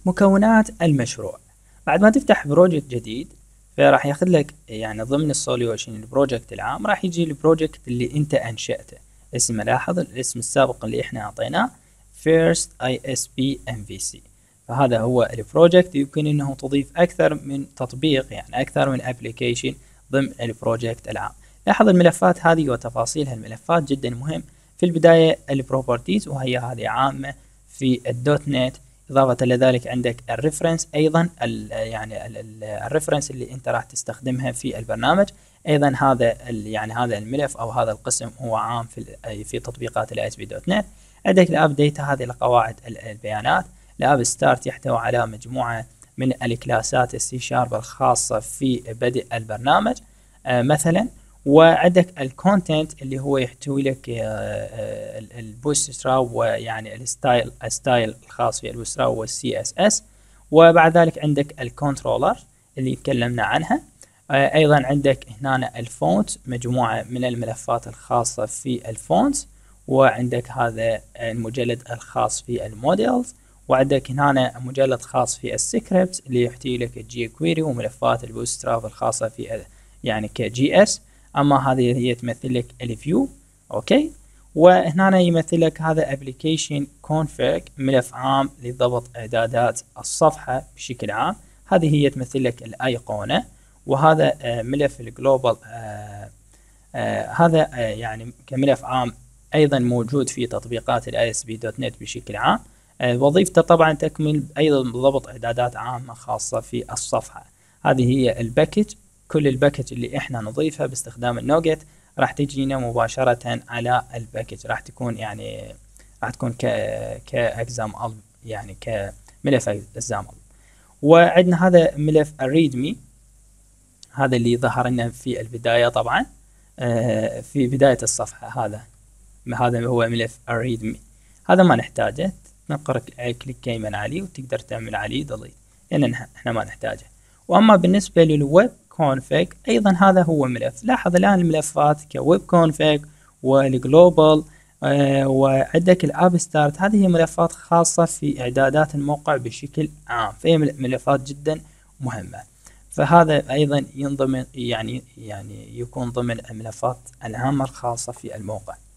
مكونات المشروع. بعد ما تفتح بروجكت جديد فراح ياخذ لك يعني ضمن السوليوشن البروجكت العام راح يجي البروجكت اللي انت انشأته. اسمه لاحظ الاسم السابق اللي احنا اعطيناه First ISP MVC. فهذا هو البروجكت. يمكن انه تضيف اكثر من تطبيق يعني اكثر من ابلكيشن ضمن البروجكت العام. لاحظ الملفات هذه وتفاصيل هالملفات جدا مهم. في البداية البروبرتيز وهي هذه عامة في الدوت نت. إضافة لذلك عندك الريفرنس أيضا يعني الريفرنس اللي أنت راح تستخدمها في البرنامج. أيضا هذا يعني هذا الملف أو هذا القسم هو عام في تطبيقات الاي اس بي دوت نت. عندك الاب داتا هذه لقواعد البيانات. الاب ستارت يحتوي على مجموعة من الكلاسات السي شارب الخاصة في بدء البرنامج مثلا. وعندك الكونتنت اللي هو يحتوي لك البوستراب ويعني الستايل الخاص في البوستراب والسي اس اس. وبعد ذلك عندك الكنترولر اللي تكلمنا عنها. ايضا عندك هنا الفونت مجموعة من الملفات الخاصة في الفونت. وعندك هذا المجلد الخاص في الموديلز. وعندك هنا مجلد خاص في السكريبت اللي يحتوي لك الجي كويري وملفات البوستراب الخاصة في يعني كجي اس. اما هذه هي تمثل لك الفيو. اوكي. وهنا يمثل لك هذا ابلكيشن كونفيج ملف عام لضبط اعدادات الصفحة بشكل عام. هذه هي تمثل لك الايقونة. وهذا ملف الجلوبال هذا يعني كملف عام ايضا موجود في تطبيقات الاي اس بي دوت نت بشكل عام. وظيفته طبعا تكمل ايضا ضبط اعدادات عامة خاصة في الصفحة. هذه هي الباكج. كل الباكج اللي احنا نضيفها باستخدام النوجت راح تجينا مباشرة على الباكج. راح تكون يعني راح تكون كاكزامبل يعني كملف اكزامبل. وعندنا هذا ملف الريدمي هذا اللي ظهر لنا في البداية طبعا في بداية الصفحة. هذا هو ملف الريدمي. هذا ما نحتاجه. تنقر كليك يمين عليه وتقدر تعمل عليه ديليت لان احنا ما نحتاجه. واما بالنسبة للويب كونفيج ايضا هذا هو ملف. لاحظ الان الملفات كويب كونفيج والجلوبال وعندك الاب ستارت. هذه ملفات خاصة في اعدادات الموقع بشكل عام. فهي ملفات جدا مهمة. فهذا ايضا ينضمن يعني يكون ضمن الملفات العامة الخاصة في الموقع.